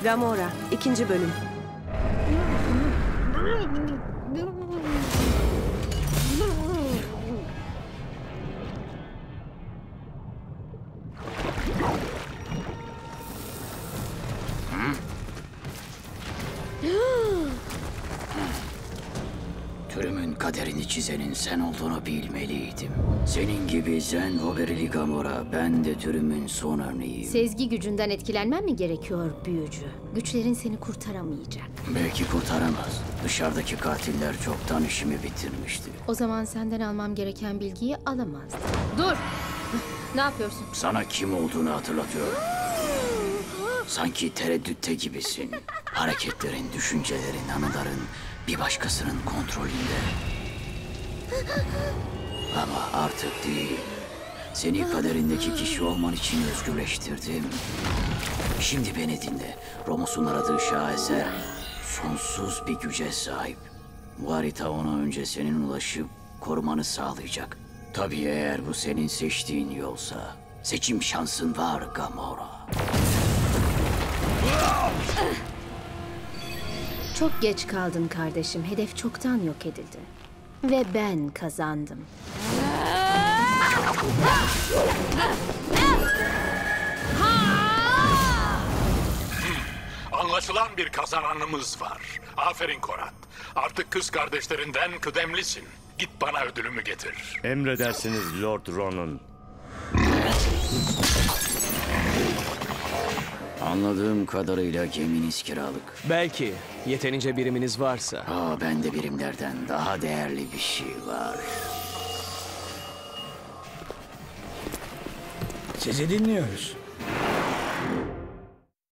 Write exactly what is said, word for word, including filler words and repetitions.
Gamora, ikinci bölüm. Türümün kaderini çizenin sen olduğunu bilmeliydim. Senin gibi sen Oberili Gamora, ben de türümün son örneğiyim. Sezgi gücünden etkilenmen mi gerekiyor büyücü? Güçlerin seni kurtaramayacak. Belki kurtaramaz. Dışarıdaki katiller çoktan işimi bitirmişti. O zaman senden almam gereken bilgiyi alamazdım. Dur! Ne yapıyorsun? Sana kim olduğunu hatırlatıyorum. Sanki tereddütte gibisin. Hareketlerin, düşüncelerin, anıların bir başkasının kontrolünde. Ama artık değil. Seni kaderindeki kişi olman için özgürleştirdim. Şimdi beni dinle. Romos'un aradığı şaheser sonsuz bir güce sahip. Bu harita ona önce senin ulaşıp korumanı sağlayacak. Tabii eğer bu senin seçtiğin yolsa. Seçim şansın var Gamora. Çok geç kaldın kardeşim. Hedef çoktan yok edildi. Ve ben kazandım. Anlaşılan bir kazananımız var. Aferin Korat. Artık kız kardeşlerinden kıdemlisin. Git bana ödülümü getir. Emredersiniz Lord Ronan. Anladığım kadarıyla geminiz kiralık. Belki yeterince biriminiz varsa. Aa, bende birimlerden daha değerli bir şey var. Sizi dinliyoruz.